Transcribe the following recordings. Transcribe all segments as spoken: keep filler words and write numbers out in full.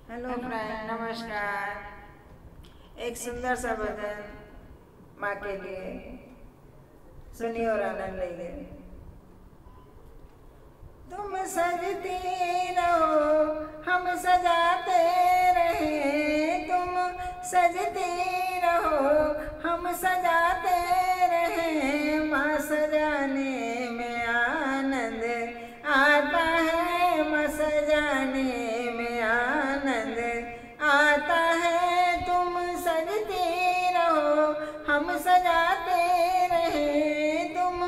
Hello friend, नमस्कार। एक सुंदर सा भजन माँ के लिए सुनिए और आनंद लीजिए। तुम सजती रहो, हम सजाते रहे। तुम सजती रहो, हम सजाते रहे। माँ सजाने में आनंद आता है, माँ सजाने में आनंद आता है। तुम सजती रहो, हम सजाते रहे। तुम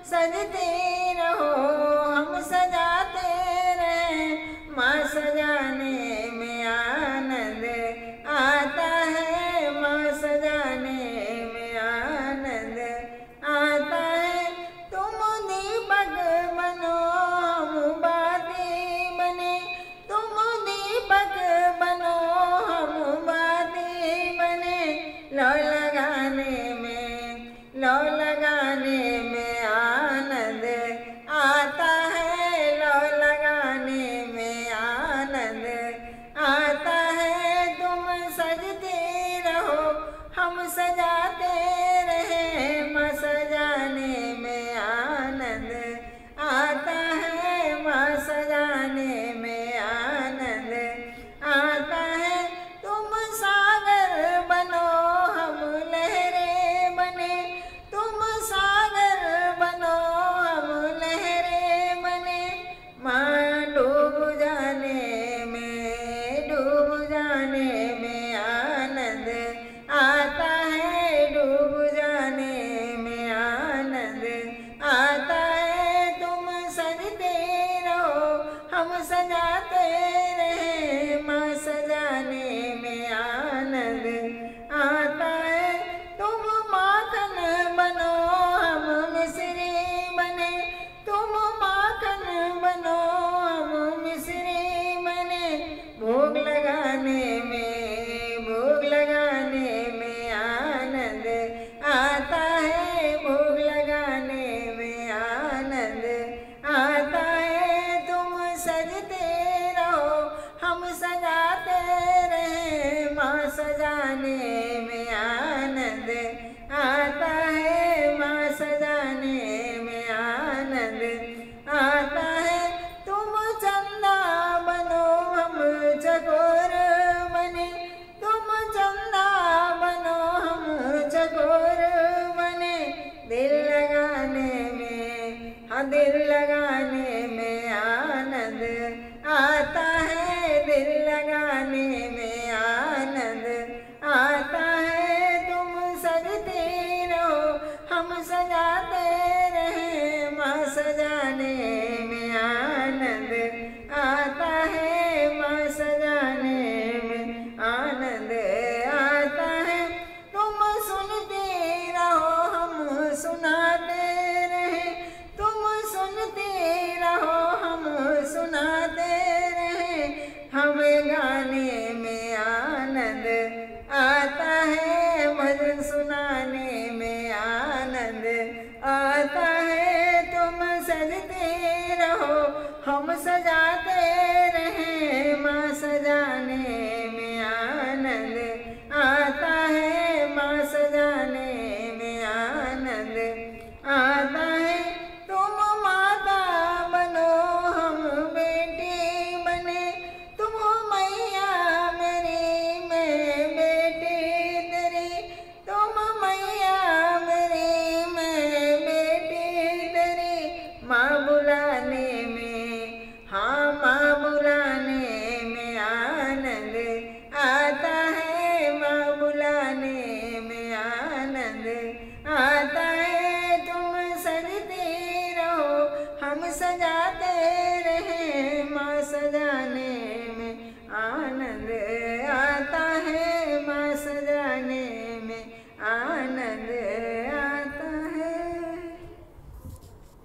सजती रहो, हम सजाते रहे। माँ सजाने में आनंद आता है, माँ सजाने में आनंद आता है। तुम दीपक बनो, हम बाती बने। तुम दीपक बनो, हम बाती बने। लौ लगाने में, लौ लगाने में आनंद आता है। लौ लगाने में आनंद आता है। तुम सजते रहो, हम सजाते रहे। माँ सजाने में आनंद आता है, माँ सजाने में आनंद आता है। तुम सागर बनो, हम लहरें बने। तुम सागर बनो, हम लहरें बने। माँ डूब जाने में, डूब जाने में आनंद आता है। डूब जाने में आनंद आता है। तुम सजते रहो, हम सजाते रहे। माँ सजाने में आनंद आता है। तुम माखन बनो, हम मिश्री बने। तुम माखन बनो, हम मिश्री बने। भोग लगाने में, भोग लगाने में आनंद आता है। भोग लगाने में आनंद आता है। तुम सजते रहो, हम सजाते रहे। माँ सजाने में आनंद आता है, माँ सजाने में आनंद आता है। तुम चंदा बनो, हम चकोर बने। तुम चंदा बनो, हम चकोर बने। दिल लगाने में, हाँ दिल लगाने में आनंद आता है। दिल लगाने में आनंद आता है। तुम सजते रहो, हम सजाते रहे। माँ सजाने में आनंद आता है, माँ सजाने में आनंद आता है। तुम सुनते रहो, हम सुनाते रहे। तुम सुनते रहो, हम सुनाते रहे। हमें गाने में आनंद आता है, भजन सुनाने में आनंद आता है। तुम सजते रहो, हम सजाते रहे। माँ सजाने में आनंद आता है, माँ सजाने में आनंद आता है। तुम माता बनो, हम बेटी बने। तुम हो मैया मेरी, मैं बेटी तेरी। तुम मैया मेरी, मैं बेटी तेरी। माँ